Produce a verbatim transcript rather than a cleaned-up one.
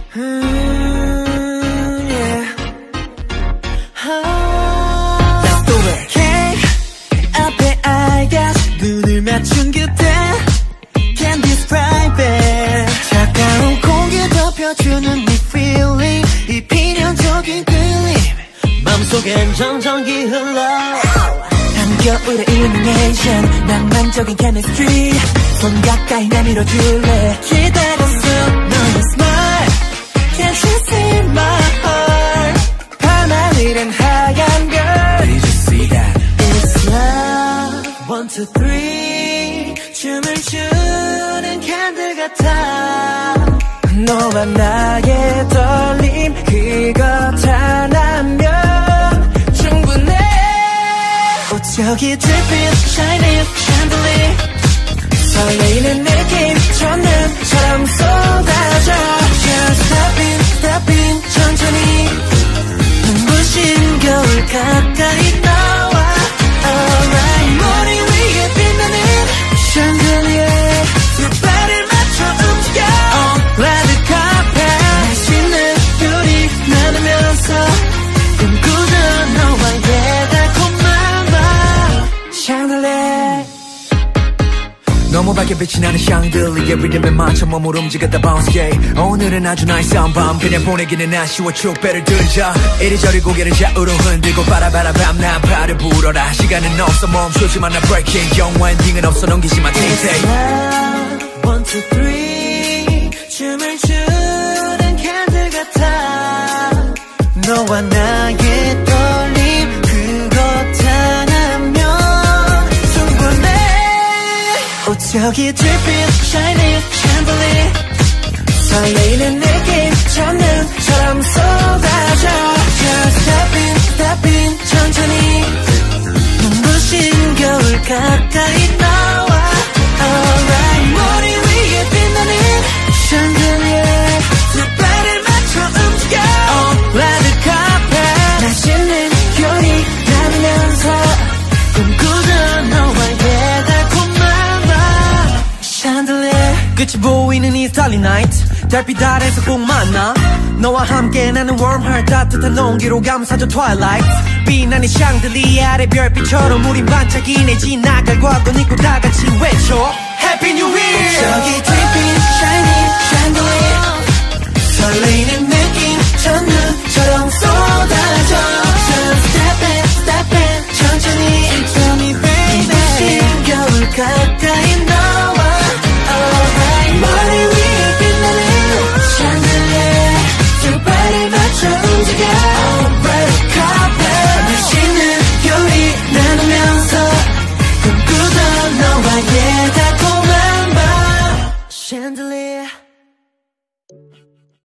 음, yeah. oh. Let's do it. Cake 앞에 알가시 눈을 맞춘 그때 Can't describe it. 차가운 공기 덮여주는 이 feeling, 이 필연적인 끌림 맘속엔 정전기 흘러 한겨울의 illumination, 낭만적인 chemistry 손 가까이 내밀어줄래 기다렸어 너의 smile Can't you see my heart 밤하늘엔 하얀 별 Did you see that? It's love One, two, three 춤을 추는 캔들 같아 너와 나의 떨림 그것 하나면 충분해 저기 dripping, shining, chandelier 설레이는 느낌 첫눈처럼 쏟아져 Just step in, step in, 천천히 눈부신 겨울 가까이 나와 Alright 머리 위에 빛나는 chandelier 두 발을 맞춰 움직여 On red carpet 맛있는 요리 나누면서 꿈꾸던 너와의 달콤한 밤 chandelier 너무 밝게 빛이 나는 샹들리에 리듬에 맞춰 몸을 움직였다 bounce yeah. 오늘은 아주 나이스한 밤 그냥 보내기는 아쉬워 축배를 들자 이리저리 고개를 좌우로 흔들고 바라바라 밤나 발을 불어라 시간은 없어 멈추지만 나 breaking 영화 엔딩은 없어 넘기지마 팅팅 One, two, three 춤을 추는 캔들 같아 너와 나의 떨림 그것 하나면 충분해 저기 dripping, shining, chandelier 설레이는 느낌 첫눈처럼 쏟아져 Just step in, step in, 천천히 눈부신 겨울 가까이 나와 Alright 머리 위에 빛나는 chandelier 두 발을 맞춰 움직여 On red carpet 맛있는 요리 나누면서 꿈꾸던 너와의 달콤한 밤 chandelier 끝이 보이는 이 starry night 달빛 아래서 꼭 만나 너와 함께 나는 warm heart 따뜻한 온기로 감싸줘 twilight 빛나는 샹들리에 아래 별빛처럼 우린 반짝이네 지나갈 과거 잊고 다 같이 외쳐 Happy New Year 저기 dripping, shining, chandelier 설레이는 느낌 첫눈처럼 쏟아져 Just step in, step in, 천천히 Tell me baby 눈부신 겨울 가까이 나와 Alright 머리 위에 빛나는 chandelier 두 발을 맞춰 움직여